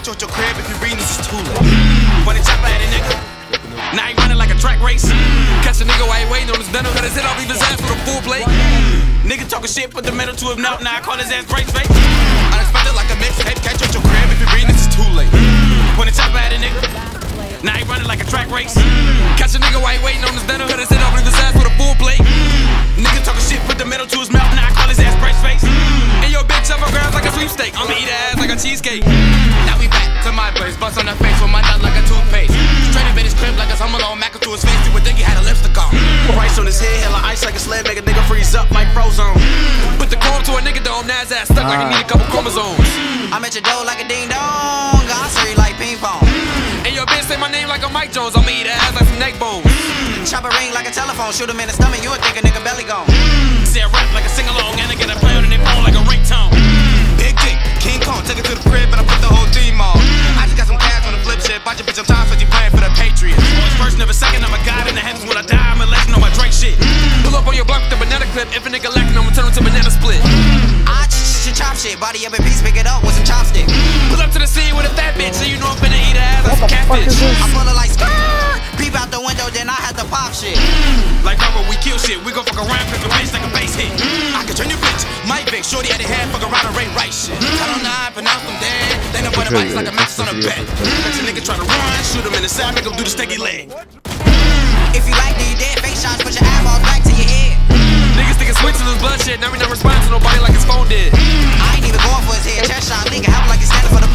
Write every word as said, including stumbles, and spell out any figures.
catch you at your crib if you reading this is too late. When the chopper at a nigga, now he running like a track race. Catch a nigga while he waiting on his dental, got his head off, leave his ass with a full plate. Nigga talking shit, put the metal to his mouth, now I call his ass brace fake. Unexpected like a mixtape, catch you at your crib if you reading this is too late. When the chopper at a nigga, now he running like a track race. Catch a nigga while he waiting on his dental, got his head off, leave his ass with a full plate. Nigga talking shit, put the metal to his mouth, now I call his ass brace face. And yo bitch up her grabs like a sweepstake, I'ma eat her ass like a cheesecake. Now we back to my place, bust on her face with my nut like a toothpaste. Straight up in his crib like a Home Alone, Mac to his face, you would think he had a lipstick on. Price on his head, hella ice like a sled, make a nigga freeze up like Frozone. Put the chrome to a nigga dome, now his ass stuck like he need a couple chromosomes. I'm at your door like a ding dong, I serve you like ping pong. And your bitch say my name like a Mike Jones, I'ma eat her ass like some neck bones. Chop a ring like a telephone, shoot him in the stomach, you would think a nigga belly gone. Say a rap like a sing-along, and I get a play on their phone like a ringtone. Big dick, King Kong, take it to the crib, and I put the whole team on. I just got some cash on the flip shit, watch your bitch, I'm time for you playing for the Patriots. First, never second, I'm a god in the heavens when I die, I'm a legend on my Drake shit. Pull up on your block with the banana clip, if a nigga lacking, I'ma turn him to banana split. I chop shit, body up in peace, pick it up with some chopsticks. Pull up to the scene with a fat bitch, so you know I'm finna eat her ass like some catfish. I pull her like skirt, peep out the window, then I had to pop shit. Like Bubba, we kill shit, we gon' fuck around, pick a bitch like a bass hit. I can turn your bitch, Mike Vick, shorty at the head, fuck around and Ray right shit. I don't know how I pronounce them dead, they know what bikes like a mattress on a bed. Catch a nigga try to run, shoot him in the side, make him do the sticky leg. If you like then you dead, face shots, put your eyeballs back to your head. Niggas thinking switch to this blood shit, now we not respond to nobody like his phone did. I ain't even going for his head, chest shot, nigga, how like he's standing for the